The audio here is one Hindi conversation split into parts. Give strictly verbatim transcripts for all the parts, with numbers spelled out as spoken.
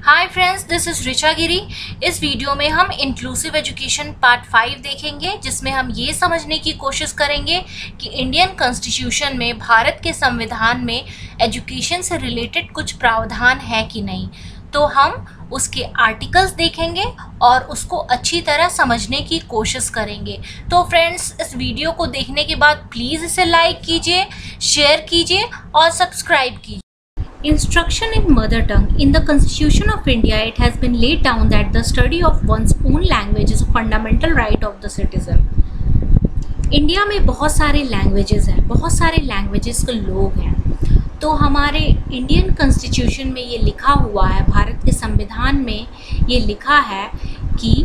Hi friends, this is Richa Giri. इस वीडियो में हम इंक्लूसिव एजुकेशन पार्ट फाइव देखेंगे, जिसमें हम ये समझने की कोशिश करेंगे कि इंडियन कॉन्स्टिट्यूशन में, भारत के संविधान में एजुकेशन से रिलेटेड कुछ प्रावधान है कि नहीं। तो हम उसके आर्टिकल्स देखेंगे और उसको अच्छी तरह समझने की कोशिश करेंगे। तो फ्रेंड्स, इस वीडियो को देखने के बाद प्लीज़ इसे लाइक कीजिए, शेयर कीजिए और सब्सक्राइब कीजिए। Instruction in mother tongue. In the Constitution of India, it has been laid down that the study of one's own language is a fundamental right of the citizen. India में बहुत सारे लैंग्वेजेस हैं, बहुत सारे लैंग्वेजेस के लोग हैं। तो हमारे इंडियन कॉन्स्टिट्यूशन में ये लिखा हुआ है, भारत के संविधान में ये लिखा है कि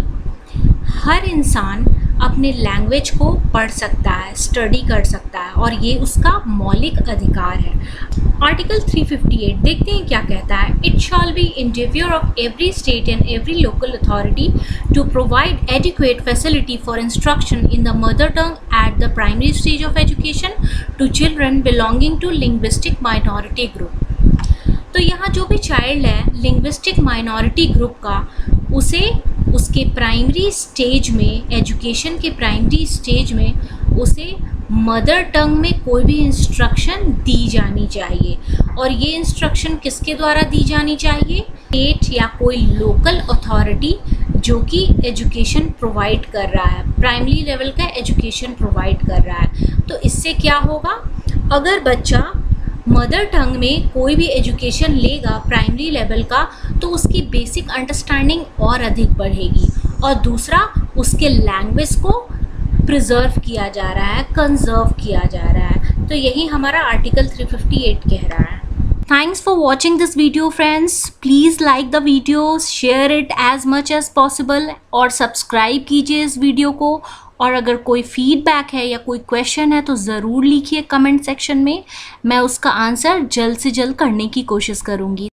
हर इंसान अपने लैंग्वेज को पढ़ सकता है, स्टडी कर सकता है और ये उसका मौलिक अधिकार है। आर्टिकल थ्री फिफ्टी एट देखते हैं क्या कहता है। It shall be endeavor of every state and every local authority to provide adequate facility for instruction in the mother tongue at the primary stage of education to children belonging to linguistic minority group. तो यहाँ जो भी चाइल्ड है लिंग्विस्टिक माइनॉरिटी ग्रुप का, उसे उसके प्राइमरी स्टेज में, एजुकेशन के प्राइमरी स्टेज में उसे मदर टंग में कोई भी इंस्ट्रक्शन दी जानी चाहिए। और ये इंस्ट्रक्शन किसके द्वारा दी जानी चाहिए? स्टेट या कोई लोकल अथॉरिटी जो कि एजुकेशन प्रोवाइड कर रहा है, प्राइमरी लेवल का एजुकेशन प्रोवाइड कर रहा है। तो इससे क्या होगा, अगर बच्चा मदर टंग में कोई भी एजुकेशन लेगा प्राइमरी लेवल का, तो उसकी बेसिक अंडरस्टैंडिंग और अधिक बढ़ेगी। और दूसरा, उसके लैंग्वेज को प्रिजर्व किया जा रहा है, कंजर्व किया जा रहा है। तो यही हमारा आर्टिकल थ्री फिफ्टी एट कह रहा है। Thanks for watching this video friends. Please like the video, share it as much as possible और सब्सक्राइब कीजिए इस वीडियो को। और अगर कोई फीडबैक है या कोई क्वेश्चन है तो ज़रूर लिखिए कमेंट सेक्शन में। मैं उसका आंसर जल्द से जल्द करने की कोशिश करूँगी।